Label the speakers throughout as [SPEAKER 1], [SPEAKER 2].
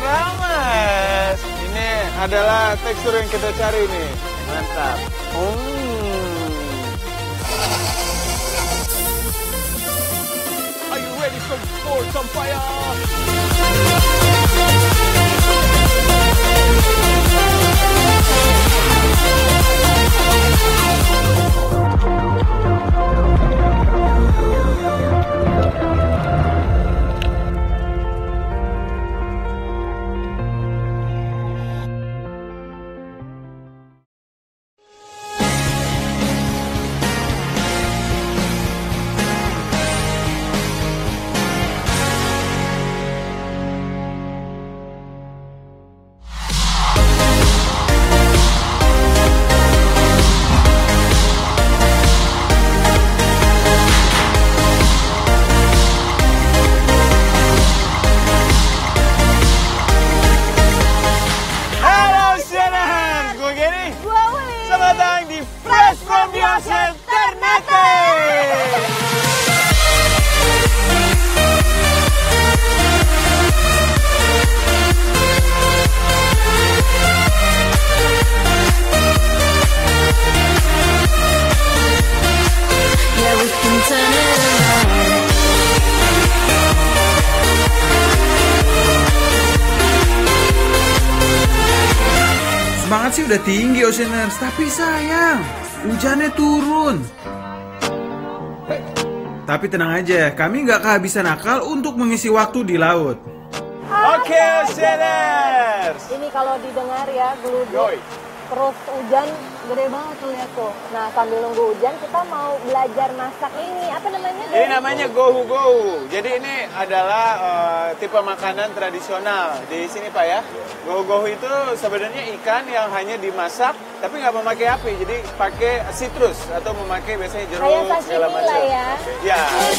[SPEAKER 1] seramas. Ini adalah tekstur yang kita cari nih. Mantap.
[SPEAKER 2] Are you ready for some fire?
[SPEAKER 1] Selamat datang di Fresh from the Ocean Ternate.
[SPEAKER 3] Yeah, we can turn it around.
[SPEAKER 4] Semangat sih udah tinggi Oceaners, tapi sayang, hujannya turun. Tapi tenang aja, kami nggak kehabisan akal untuk mengisi waktu di laut.
[SPEAKER 1] Oke, Oceaners.
[SPEAKER 5] Ini kalau didengar ya, geluduk, terus hujan gede banget tuh lihat tuh. Nah, sambil nunggu hujan kita mau belajar masak ini. Apa namanya?
[SPEAKER 1] Ini namanya gohu-gohu. Jadi ini adalah tipe makanan tradisional di sini Pak ya. Gohu-gohu itu sebenarnya ikan yang hanya dimasak tapi nggak memakai api. Jadi pakai citrus atau memakai biasanya jeruk
[SPEAKER 5] Kayak
[SPEAKER 1] segala
[SPEAKER 5] sashimi
[SPEAKER 1] macam.
[SPEAKER 5] lah ya.
[SPEAKER 1] Ya.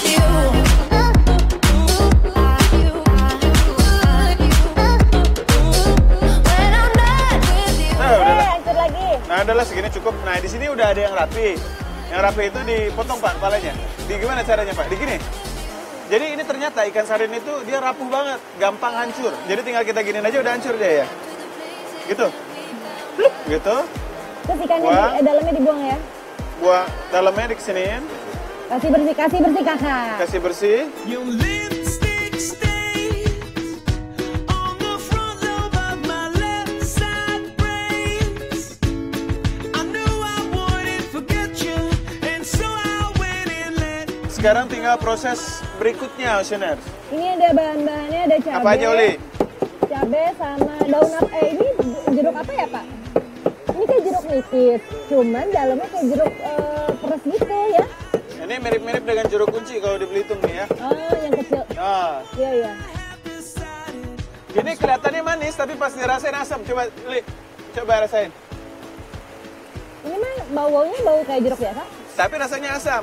[SPEAKER 5] Hancur lagi.
[SPEAKER 1] Nah, adalah segini cukup. Nah, di sini udah ada yang rapi. Yang rapi itu dipotong Pak kepalanya. Di gimana caranya Pak? Di gini. Jadi ini ternyata ikan sarin itu dia rapuh banget, gampang hancur. Jadi tinggal kita giniin aja udah hancur dia ya. Gitu. Gitu.
[SPEAKER 5] Terus ikannya dalamnya dibuang ya.
[SPEAKER 1] Buang dalamnya dikesiniin.
[SPEAKER 5] Kasih bersih kakak.
[SPEAKER 1] Kasih bersih.
[SPEAKER 2] Your lipstick stains on the front lobe of my left side brains. I knew I wouldn't forget you, and so I went and let.
[SPEAKER 1] Sekarang tinggal proses berikutnya, Oceaners.
[SPEAKER 5] Ini ada bahan-bahannya, ada cabai.
[SPEAKER 1] Apa aja, Oli?
[SPEAKER 5] Cabai sama daun apa? Ini jeruk apa ya Pak? Ini kayak jeruk nipis, cuman dalamnya kayak jeruk peres gitu ya.
[SPEAKER 1] Ini mirip-mirip dengan jeruk kunci kalau di Belitung nih ya.
[SPEAKER 5] Oh, yang kecil.
[SPEAKER 1] Nah,
[SPEAKER 5] Iya, iya.
[SPEAKER 1] ini kelihatannya manis tapi pas dirasain asam. Coba, Li, coba rasain.
[SPEAKER 5] Ini mah bau-baunya bau kayak jeruk biasa.
[SPEAKER 1] Tapi rasanya asam.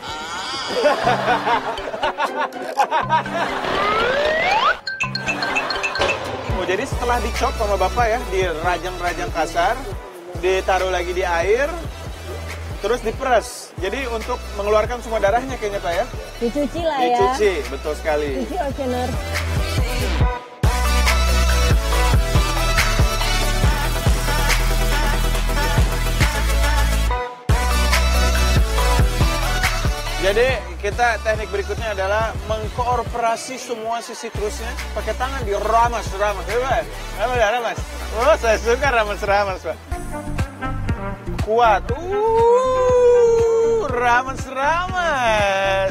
[SPEAKER 1] Oh, jadi setelah dicop sama Bapak ya, dirajang-rajang kasar, ditaruh lagi di air, terus diperas. Jadi untuk mengeluarkan semua darahnya kayaknya Pak ya.
[SPEAKER 5] Dicuci lah ya.
[SPEAKER 1] Dicuci, betul sekali.
[SPEAKER 5] Cuci Oceaner.
[SPEAKER 1] Jadi kita teknik berikutnya adalah mengkooperasi semua sisi terusnya pakai tangan diramas-ramas. Coba, ramas. Oh, saya suka ramas-ramas Pak. Kuat. Ramas-ramas.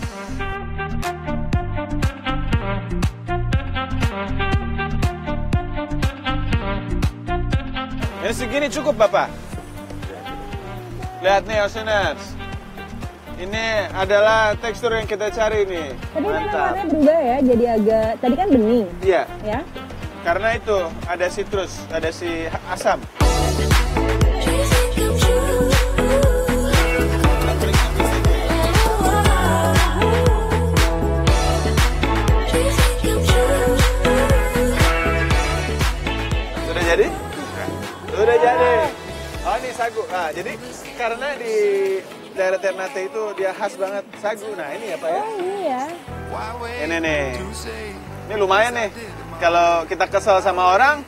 [SPEAKER 1] Ini segini cukup Bapak. Lihat nih Oceaners. Ini adalah tekstur yang kita cari nih.
[SPEAKER 5] Tapi memang warnanya berubah ya, jadi agak, tadi kan bening.
[SPEAKER 1] Iya.
[SPEAKER 5] Ya.
[SPEAKER 1] Karena itu ada citrus, ada si asam. Sudah jadi? Sudah jadi. Oh ini sagu. Nah jadi karena di daerah Ternate itu dia khas banget sagu. Nah ini ya Pak ya.
[SPEAKER 5] Oh ini ya.
[SPEAKER 1] Ini nih. Ini lumayan nih. kalau kita kesel sama orang,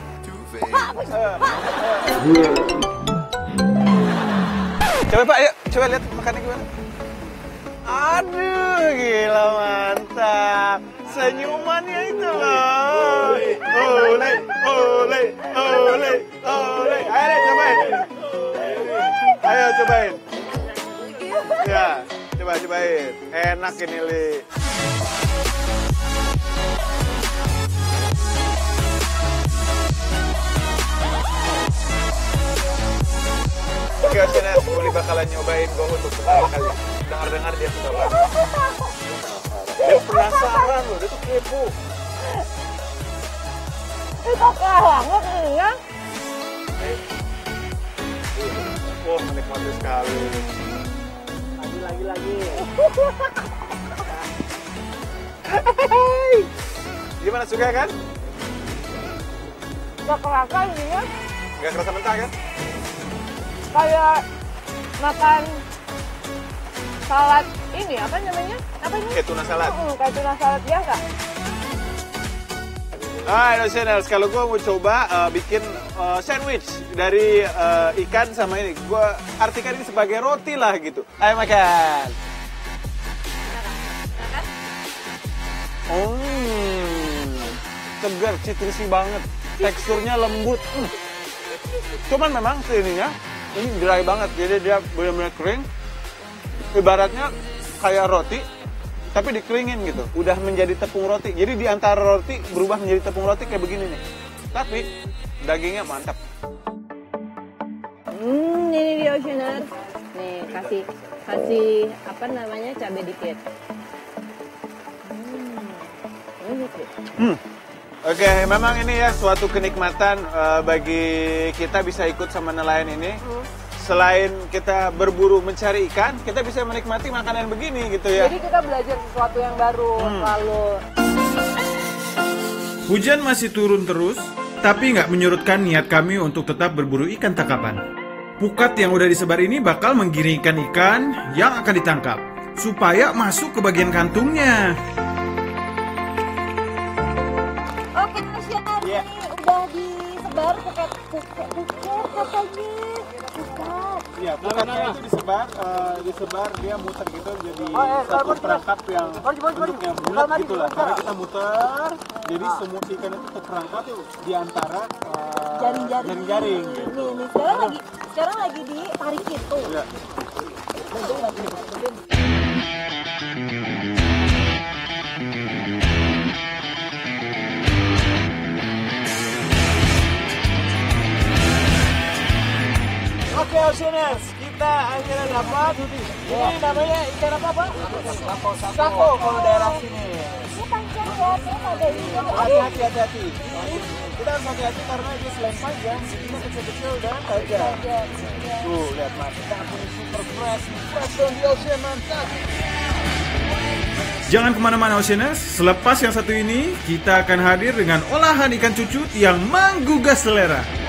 [SPEAKER 1] coba Pak, yuk, coba lihat makannya gimana. Aduh, gila mantap. Senyumannya itu loh. Ole, ole, ole, ole. Ayo deh, cobain. Ayo cobain. Ya, cobain. Enak ini, Li. Oke, Oceaners, Uli bakalan nyobain GoHo untuk pertama kali. Dengar-dengar dia suka banget. Dia penasaran loh, dia tuh kepo.
[SPEAKER 5] Itu banget ya.
[SPEAKER 1] Wah, menikmati sekali.
[SPEAKER 6] Lagi.
[SPEAKER 1] Gimana, suka kan?
[SPEAKER 5] Gak kerasa ya.
[SPEAKER 1] Gak kerasa mentah kan?
[SPEAKER 5] Kayak makan salad ini apa namanya? Apa ini?
[SPEAKER 1] Kayak tuna salad.
[SPEAKER 5] Kayak tuna salad biasa.
[SPEAKER 1] Oceaners, kalau gue mau coba bikin sandwich dari ikan sama ini, gue artikan ini sebagai roti lah gitu. Ayo makan. Segar, citrisi banget, teksturnya lembut. Cuman memang ininya ini dry banget, jadi dia benar-benar kering. Ibaratnya kayak roti, tapi dikeringin gitu, udah menjadi tepung roti. Jadi di antara roti berubah menjadi tepung roti kayak begini nih. Tapi dagingnya mantap.
[SPEAKER 5] Ini dia Oceaners. Nih kasih apa namanya cabai dikit.
[SPEAKER 1] Oke, memang ini ya suatu kenikmatan bagi kita bisa ikut sama nelayan ini. Selain kita berburu mencari ikan, kita bisa menikmati makanan begini gitu ya.
[SPEAKER 5] Jadi kita belajar sesuatu yang baru selalu.
[SPEAKER 4] Hujan masih turun terus, tapi nggak menyurutkan niat kami untuk tetap berburu ikan tangkapan. Pukat yang udah disebar ini bakal menggiringkan ikan yang akan ditangkap, supaya masuk ke bagian kantungnya.
[SPEAKER 5] Oke, Oceaners, ini udah disebar pukat katanya.
[SPEAKER 1] Iya, pukatnya itu disebar dia muter gitu jadi satu perangkap yang bentuknya bulat gitu lah. Karena kita muter, jadi semua ikan itu terperangkap di antara jaring-jaring. Gitu.
[SPEAKER 5] Nih, sekarang lagi ditarik itu.
[SPEAKER 1] Iya. Oke, Oceaners, kita akhirnya dapat. Ini namanya ikan apa, Pak? Sako kalau daerah sini.
[SPEAKER 5] Ini panjang ya, terus ada ini.
[SPEAKER 1] Hati-hati. Kita harus hati-hati karena dia selain panjang, ini kecil-kecil dan tajam. Tuh, lihat Mas, kita punya super fresh from the ocean, mantap.
[SPEAKER 4] Jangan kemana-mana Oceaners, selepas yang satu ini, kita akan hadir dengan olahan ikan cucut yang menggugah selera.